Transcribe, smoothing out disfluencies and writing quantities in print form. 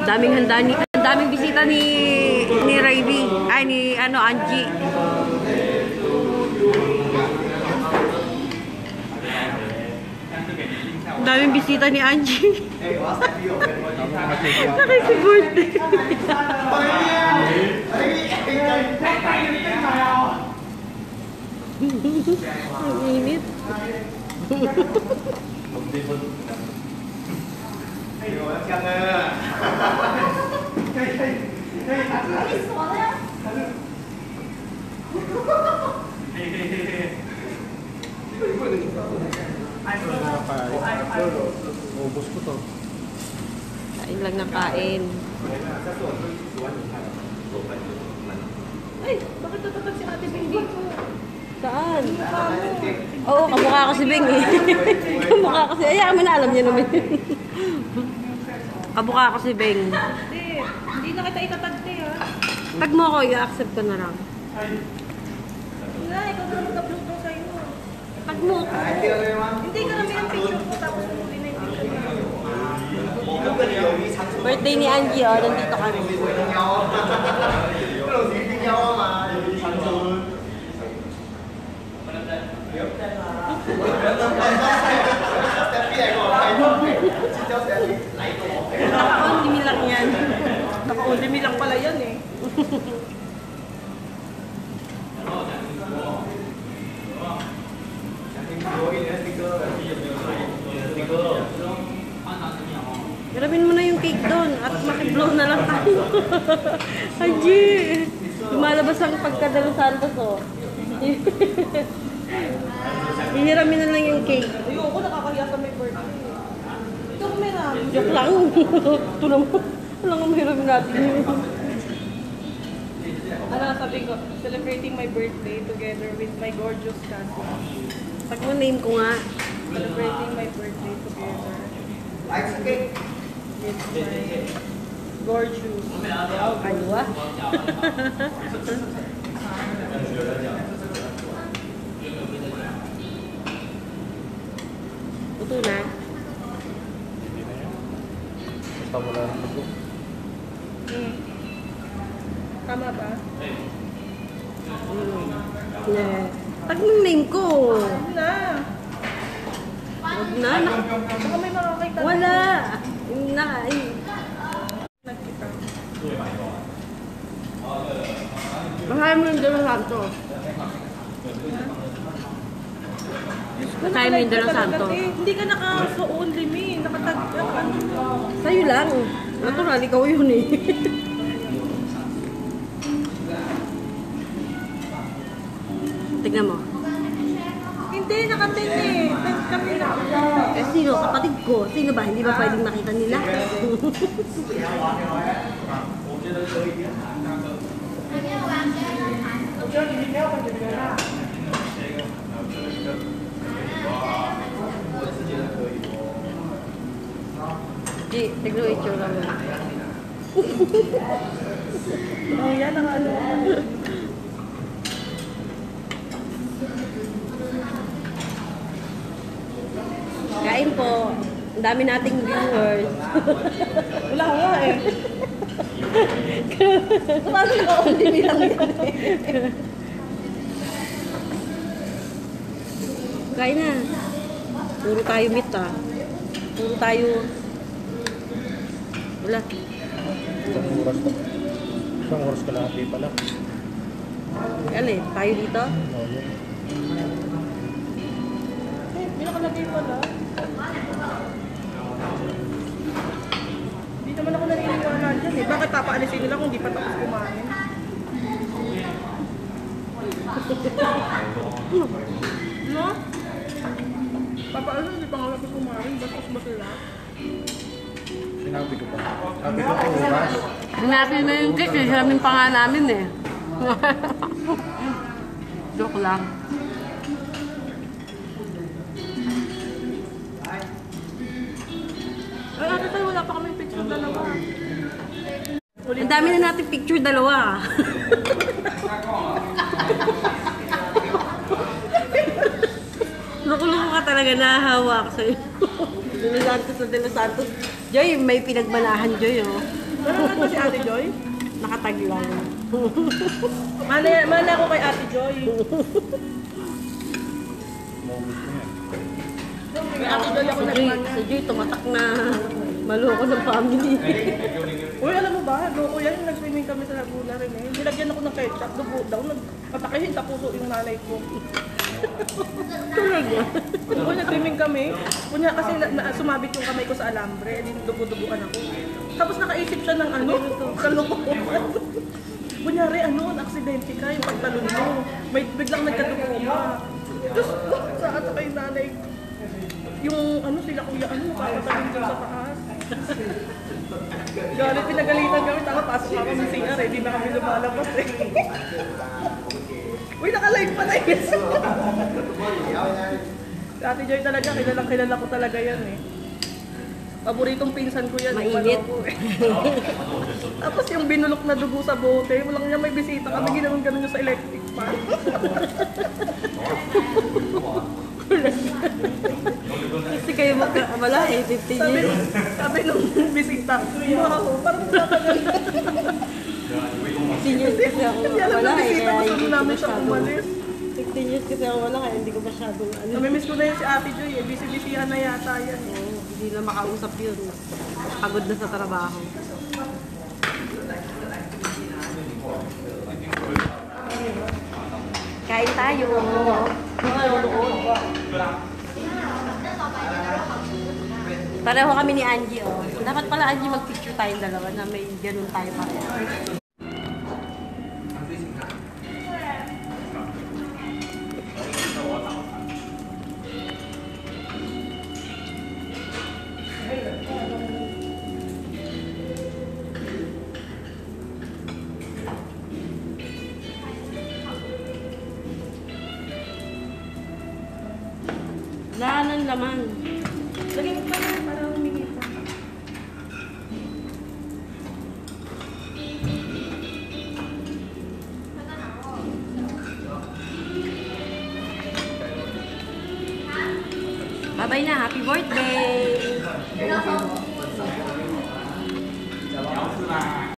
Daming handa ni, daming bisita ni Raivy. Ay, ni Angie. Daming bisita ni Angie. Nakisi-birthday. Ang init. Ubus ko to. Kain lang na kain. Ay, bakit tatapag si Ate Bing dito? Saan? Oo, kamukha ko si Bing eh. Kamukha ko si... Ay, na alam niya naman yun. Kamukha ko si Bing. Hindi na kita itatagte ha. Tag mo ako, i-accept ko na lang. Wala, ikaw na mag-upload ko sa'yo. Tag mo ako. Hindi ka namin ang picture ko tapos muli na yung picture ko. Birthday ni Angie, oh. Nandito kami. Naka-on lang yan. Naka-on lang pala yan eh. Garamin mo na yung cake doon at makiblow na lang tayo. Angie! Lumalabas ang pagkadalo Santos, oh. Hihiramin na lang yung cake. Ayoko, nakakahiya sa may birthday. Ito kami na. Joke lang. Ito naman. Walang mahiramin natin yun. Ano sabi ko, celebrating my birthday together with my gorgeous cousin. Pag mo name ko nga. Celebrating my birthday together. With my gorgeous. Aywa. Ito na. Basta wala na mag-book. Tama ba? Yeah. Tag mo yung name ko. Ano na? Huwag na. Baka may makakita. Wala. Na. Nagkita. Basahin mo yung De Los Santos. Basahin mo yung De Los Santos. Hindi ka naka-so-only me. Nakatag ka. Sa'yo lang. Natural, ikaw yun eh. Tignan mo. Hindi, nakatin eh. Tag kami na. Eh, sino? Kapatid ko. Sino ba? Hindi ba pwedeng makita nila? Di, tignan mo yung itsura mo. Oh, yan ang ano. Kain po. Ang dami nating viewers. Wala nga eh. Paano naka-only nilang yan eh? Kain na. Puro tayo meat ah. Puro tayo... Wala. Isang oras pa. Isang oras ka lahat pala. Alin? Tayo dito? Oo, yun. May nakalagay pala. Hindi naman ako naniniwala dyan eh. Bakit papaalisin nila kung di pa tapos kumain? No? Papaalisin, di pa nga tapos kumain. Bastos ba sila? Sinabi ko pa. Sabi ko po oras. Sinabi na yung cake eh. Hiramin pa nga namin eh. Joke lang. Ay, ate tayo, wala pa kami picture dalawa. Ang dami na natin picture dalawa. Loko-loko ka talaga, nahahawa ako sa'yo. De Los Santos na De Los Santos. Joy, may pinagmanahan Joy oh. Nanonood ba si Ate Joy? Nakatag lang. Mana ako kay Ate Joy. Kay Ate Joy ako nagmana. Si Joy, tumatak na maloko ng family. Uy, alam mo ba? Loko yan. Nag-swimming kami sa Laguna rin eh. Nilagyan ako ng ketchup. Dugo daw. Nagpatakihin sa puso yung nanay ko. Talaga. Oo, nag-swimming kami. Kunya kasi sumabit yung kamay ko sa alambre. Eh, dugo-duguan ako. Tapos nakaisip siya ng ano, kalukuhan. Kunyari, aksidente ka, yung pagtalon mo. May biglang nagkadugo ka. Tapos, saan sa kay nanay, yung sila kuya, papatalon ko sa taas. Galit, pinagalitan kami, tama, pasok ako ng CR, hindi na kami lumalabas eh. Uy, naka-live pa na yun. Si Ate Joy talaga, kilala ko talaga yan eh. Paboritong pinsan ko yan. Mainit. Tapos yung binulok na dugo sa bote, walang niya may bisita kami, ginanon-ganon niya sa electric fan. Kasi kayo wala eh, 50 years. Sabi nung bisita, wow, parang wala ka ganda. 15 years kasi ako Hindi alam wala ng eh, bisita, kaya gusto hindi mo ko namin siya masyado. umalis. 15 years kasi ako wala, kaya hindi ko masyadong Namimiss ko na yun si Ate Joy eh, busy-busyhan na yata yan eh. Oo, hindi na makausap yun. Pagod na sa trabaho. Kain tayo. Pareho kami ni Angie, oh. Dapat pala, Angie, mag-picture tayong dalawa na may ganun tayo pareho. Wala nang laman. Lagyan mo pa na, para humingi pa. Bye-bye na. Happy birthday!